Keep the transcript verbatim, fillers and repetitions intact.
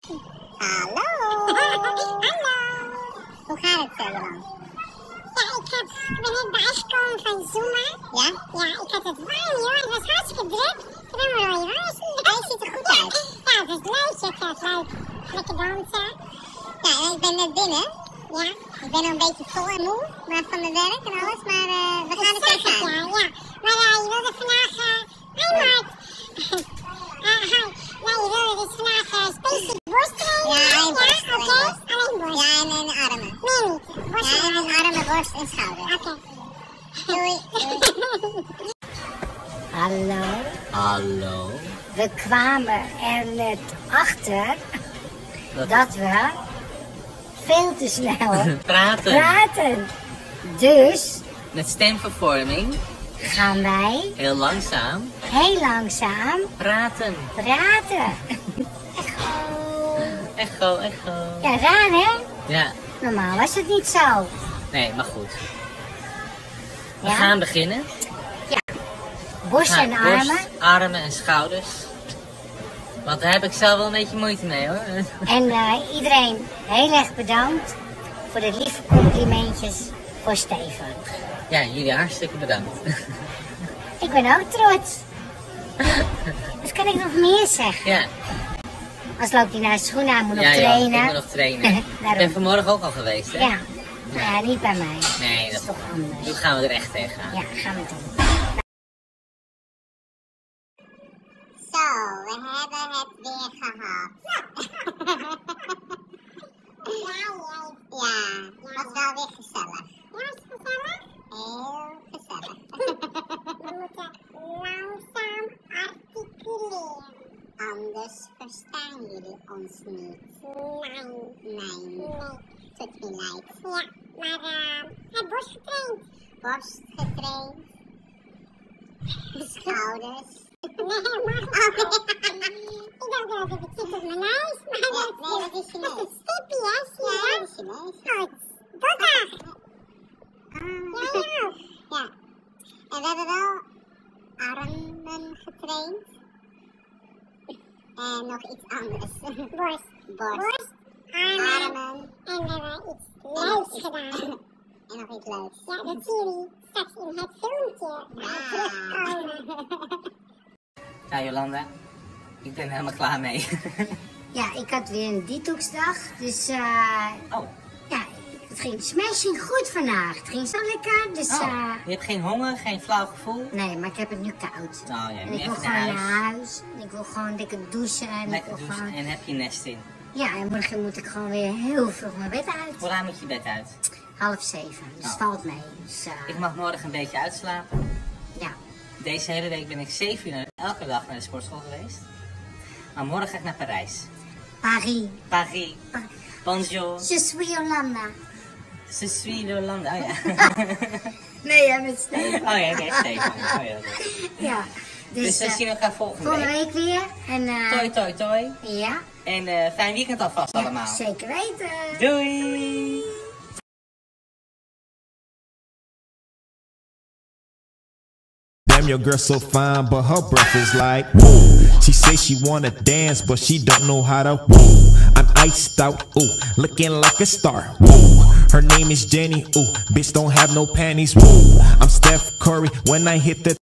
Hallo. Hallo. Hoe gaat het, Jolan? Ja, ik, heb, ik ben net bijgekomen van Zuma. Ja? Ja, ik had het warm, joh. Het was hartstikke druk. Ik heb helemaal rode wangen. Ja, je ziet er goed uit. Ja, het was leuk. Ik had leuk. Lekker dansen. Ja, en ik ben net binnen. Ja. Ik ben nog een beetje vol en moe maar van mijn werk en alles, maar uh, we gaan er Zeg het, tegenaan. ja, ja. Maar uh, je wilde vandaag... Uh, hey, Mark. uh, hi. Ja, je wilde dus vandaag uh, specifiek borst trainen. Ja, alleen borst. Ja, oké. Okay. Alleen borst. Ja, en, en armen. Meer niet. Borst Ja, en en armen. armen, borst en schouder. Oké. Okay. Doei. Doei. Hallo. Hallo. We kwamen er net achter Dat- dat we veel te snel Praten. praten. Dus Met stemvervorming. gaan wij Heel langzaam. heel langzaam Praten. praten. Echo, echo. Ja, raar hè? Ja. Normaal was het niet zo. Nee, maar goed. We Ja? gaan beginnen. Borst en Nou, armen. borst, armen en schouders. Want daar heb ik zelf wel een beetje moeite mee hoor. En uh, iedereen heel erg bedankt voor de lieve complimentjes voor Steven. Ja, jullie hartstikke bedankt. Ik ben ook trots. Wat kan ik nog meer zeggen? Ja, Als loopt hij naar de schoenen aan, moet nog ja, ja, trainen. ik moet nog trainen. Ik Daarom. ben vanmorgen ook al geweest hè? Ja. ja, niet bij mij. Nee, Dat dat, is toch anders. nu gaan we er echt tegenaan. Ja, gaan we doen. Zo, we hebben het weer gehad. Ja, jij. Ja, het was wel weer gezellig. Ja, is het gezellig? Heel gezellig. We moeten langzaam articuleren. Anders verstaan jullie ons niet. Nee. Nee, Nee. tut me leid. Ja, maar uh, het borst getraind. Borst getraind. Schouders. Nee, maar... Ik dacht dat het zit op mijn neus, maar Ja, dat, nee, dat is je dat is neus. een stipje, hè? Zie Ja, je dat is je neus. dat? Goed. Dat daar. Ah. Ja, ja. Ja, en we hebben wel armen getraind. En nog iets anders. Borst. Borst, Borst, armen. armen En we hebben iets en leuks nog iets- gedaan. En nog iets leuks. Ja, dat zien jullie straks in het filmpje. Waar we terugkomen. Nou Jolanda, ik ben er helemaal klaar mee. Ja, ik had weer een detoxdag. Dus uh, Oh, ja, het ging smashing goed vandaag. Het ging zo lekker. Dus oh. uh, Je hebt geen honger, geen flauw gevoel? nee, maar ik heb het nu koud. Oh ja, En nu ik wil even gewoon naar naar huis. huis. En ik wil gewoon lekker douchen. En Lekker ik wil douchen gewoon... en heb je nest in. Ja, en morgen moet ik gewoon weer heel vroeg mijn bed uit. Hoe laat moet je bed uit? Half zeven, dus Oh. valt mee. Dus, uh, Ik mag morgen een beetje uitslapen. ja. Deze hele week ben ik zeven uur elke dag naar de sportschool geweest. Maar morgen ga ik naar Parijs. Paris. Paris. Bonjour. Je suis Jolanda. Je suis Jolanda. Oh ja. Nee, jij bent Steven. Oh ja, oké, Steven. Oh ja, oké. Ja. Dus, Dus we eh, zien elkaar volgende volgende week. week weer. En, uh, Toi, toi, toi. Ja, En eh, fijn weekend alvast ja, allemaal. zeker weten. Doei! Damn, your girl so fine, but her breath is like whoa. She say she wanna dance, but she don't know how to whoa. I'm iced out, ooh, looking like a star. Whoa. Her name is Jenny, ooh, bitch don't have no panties. Whoa. I'm Steph Curry when I hit the